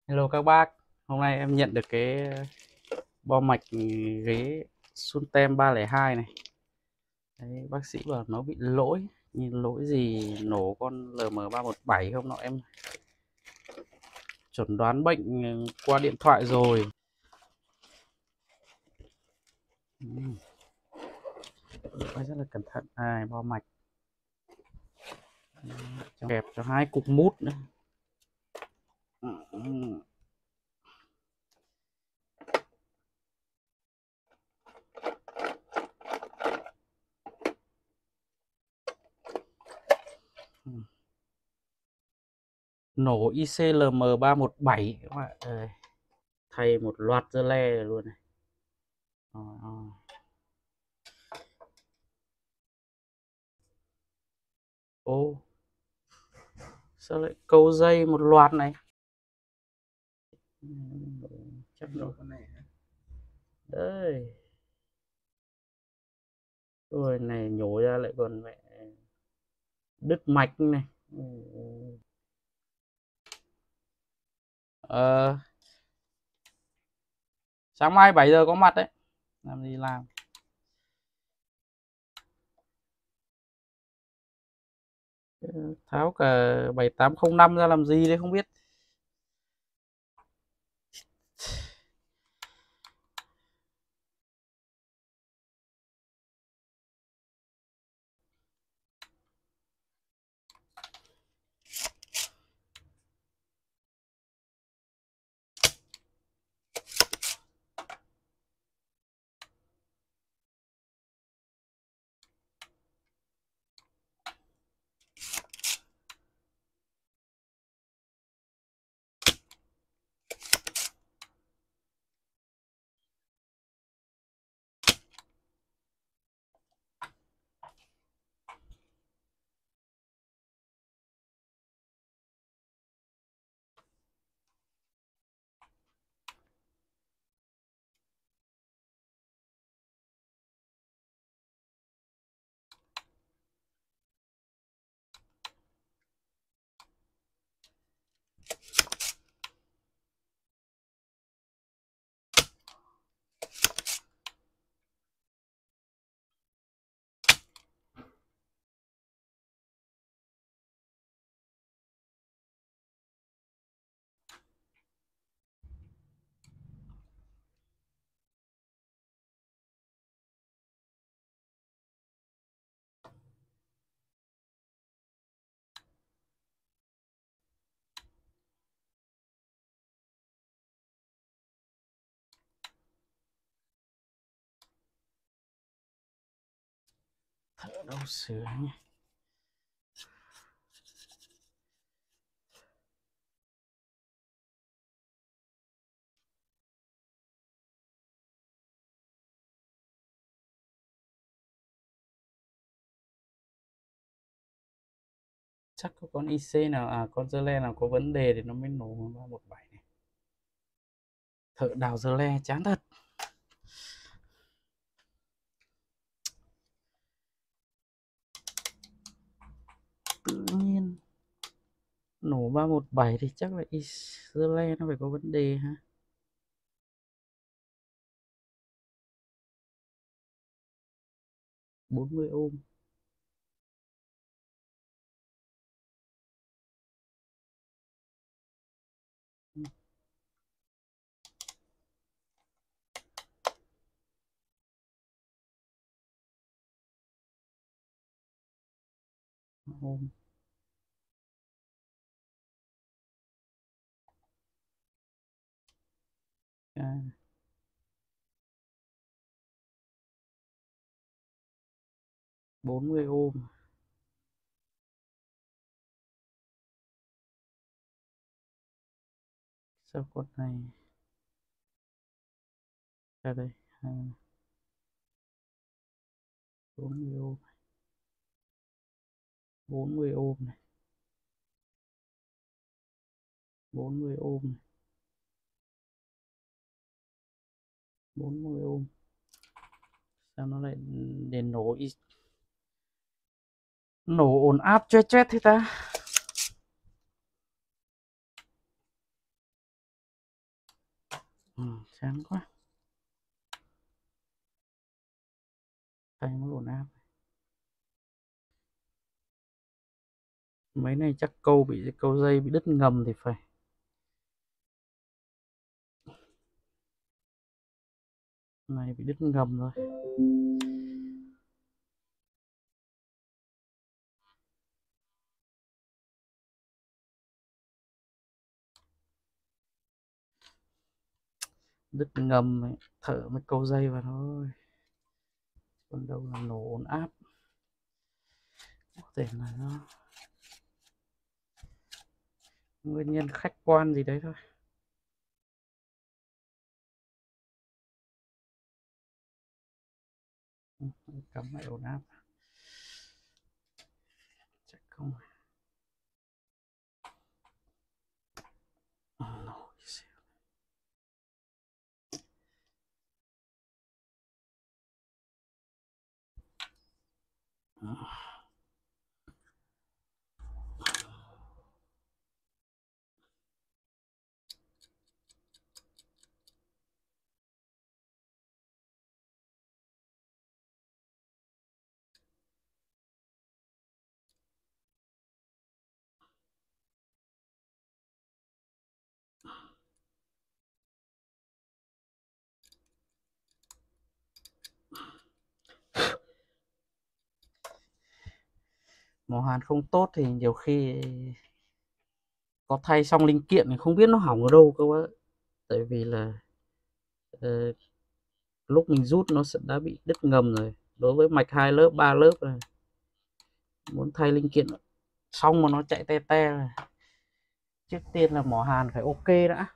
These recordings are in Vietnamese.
Hello các bác, hôm nay em nhận được cái bo mạch ghế Suntem 302 này. Đấy, bác sĩ bảo nó bị lỗi, nhưng lỗi gì nổ con LM317 không nọ em chuẩn đoán bệnh qua điện thoại rồi. Phải rất là cẩn thận. Bo mạch kẹp cho hai cục mút nữa. Nổ ICLM317 các bạn ơi. Thay một loạt dơ le luôn này. Ô, sao lại câu dây một loạt này? Chắc nổ con này đấy. Rồi này nhổ ra lại còn mẹ đứt mạch này. Ờ, sáng mai 7 giờ có mặt đấy. Làm gì làm. Tháo cả 7805 ra làm gì đấy không biết. Thở đâu sửa nhỉ. Chắc có con IC nào, con dơ le nào có vấn đề thì nó mới nổ 317 này. Thợ đào dơ le chán thật. Tự nhiên nổ 317 thì chắc là dơ le nó phải có vấn đề ha. 40 ohm. Ohm. À, 40 ohm. Sao con này ra đây 40 ohm, 40 ohm này, 40 ohm này, 40 ohm. Sao nó lại để nổ ồn áp choét choét thế ta. Chán quá. Thay mới ổn áp. Mấy này chắc câu dây bị đứt ngầm thì phải. Này bị đứt ngầm rồi. Đứt ngầm ấy, thở mới câu dây vào thôi, còn đâu là nổ ổn áp. Có thể là nó nguyên nhân khách quan gì đấy thôi. Cắm lại ổn áp chắc không. Nổ. Mỏ hàn không tốt thì nhiều khi có thay xong linh kiện thì không biết nó hỏng ở đâu cơ á. Tại vì là ờ, lúc mình rút nó sẽ đã bị đứt ngầm rồi. Đối với mạch 2 lớp 3 lớp này, muốn thay linh kiện xong mà nó chạy te te này, trước tiên là mỏ hàn phải ok đã.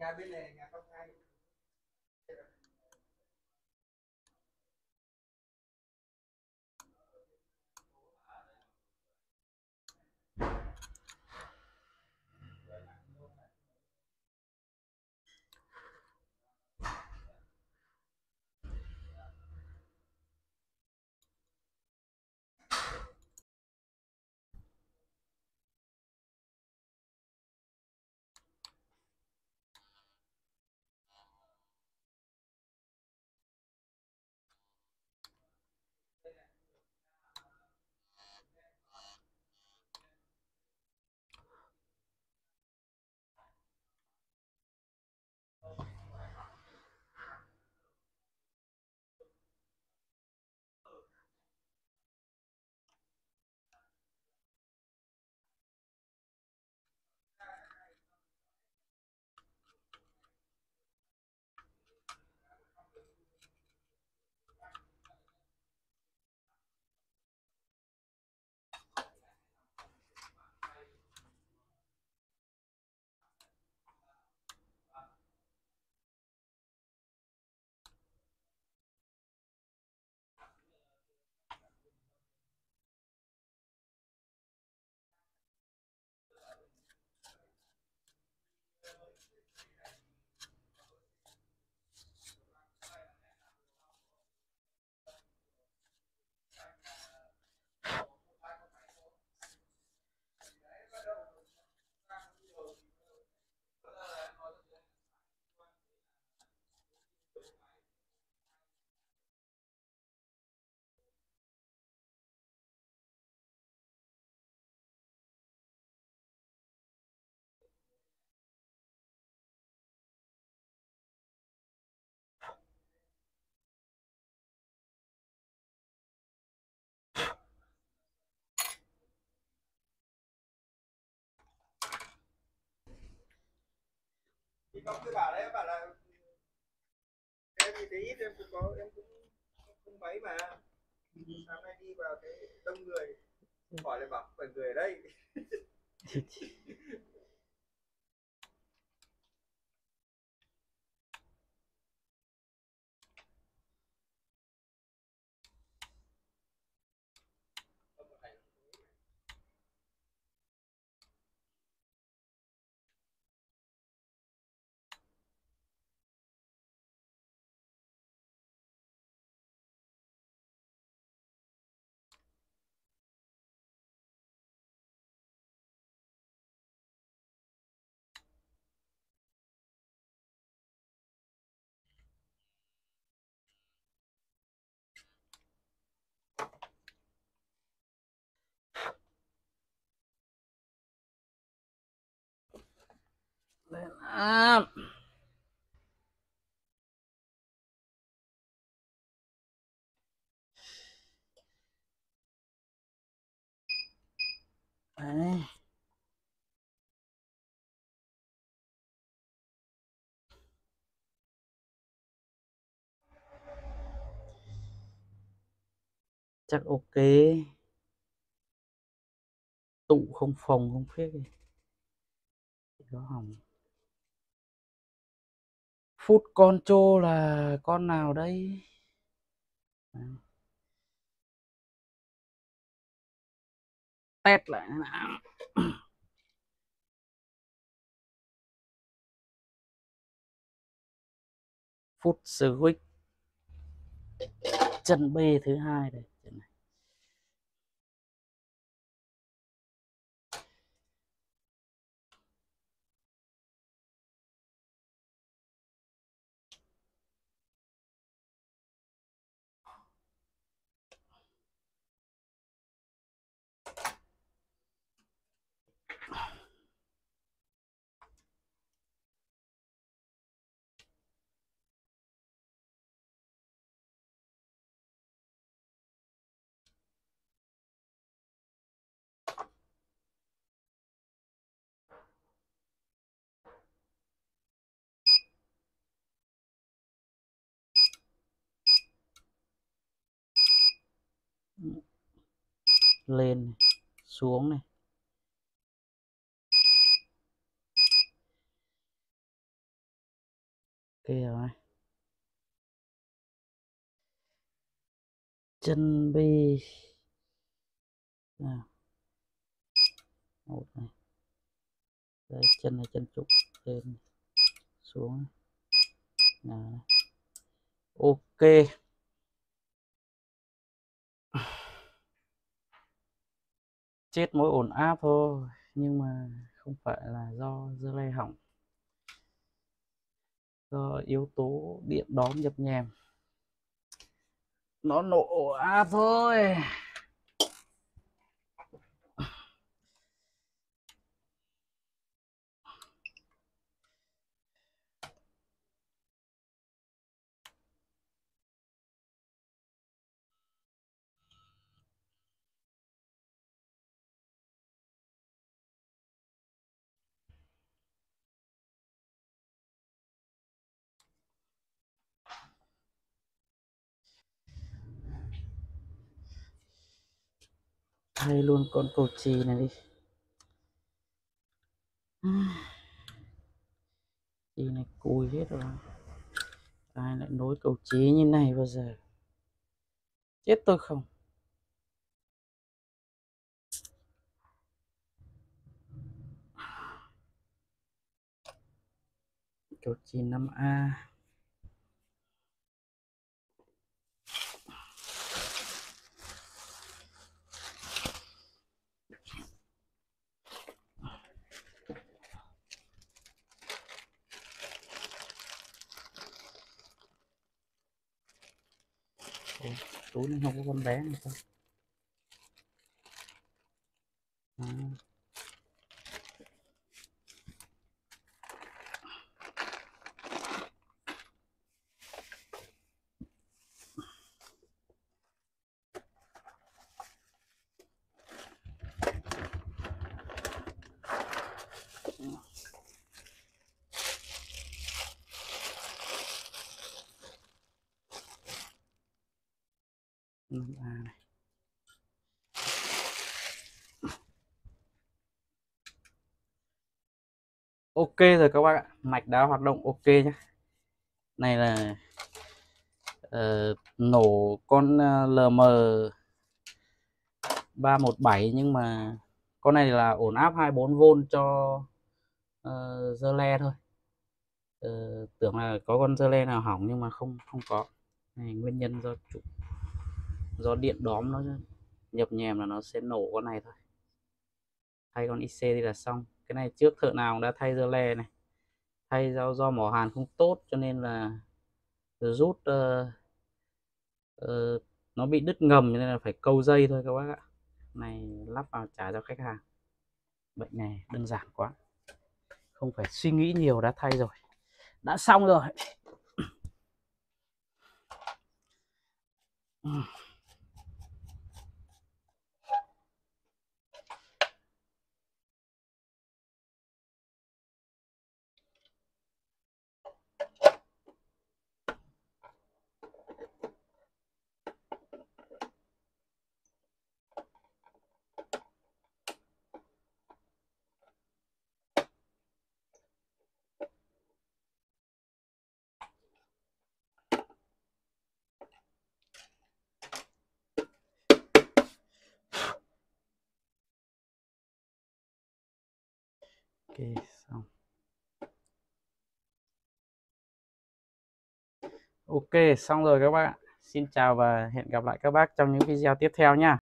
bên này nhà con trai. Thì con cứ bảo đấy, bảo là em thì thấy ít, em cũng có, em cũng không mấy mà sáng nay đi vào cái đông người, hỏi lại bảo phải người ở đây. Lên áp. Đấy. Chắc ok. Tụ không phòng không phết đi. Có hỏng. Food control là con nào đây? Test lại nào. Food switch chân B thứ hai đây. Chân này. Lên này. Xuống này. rồi. Chân bi nào. Một này. Đây, chân này chân trục lên xuống nào. Ok, chết mỗi ổn áp thôi, nhưng mà không phải là do dưa lê hỏng, do yếu tố điện đóm nhập nhèm, nó nổ ổ áp thôi. Thay luôn con cầu chì này đi. Chì này cùi hết rồi, ai lại nối cầu chì như này bao giờ, chết tôi không. Cầu chì 5A. Ủa, túi này không có con bé này không? À. Này. Ok rồi các bác ạ, mạch đã hoạt động ok nhé. Này là nổ con LM 317, nhưng mà con này là ổn áp 24V cho dơ le thôi. Tưởng là có con dơ le nào hỏng nhưng mà không có. Này, nguyên nhân do điện đóm nó nhập nhèm là nó sẽ nổ con này thôi. Thay con IC đi là xong. Cái này trước thợ nào cũng đã thay dơ le này, thay do mỏ hàn không tốt cho nên là rút nó bị đứt ngầm nên là phải câu dây thôi các bác ạ. Này lắp vào trả cho khách hàng. Bệnh này đơn giản quá, không phải suy nghĩ nhiều, đã thay rồi, đã xong rồi. Ok, xong. Ok, xong rồi các bác ạ. Xin chào và hẹn gặp lại các bác trong những video tiếp theo nha.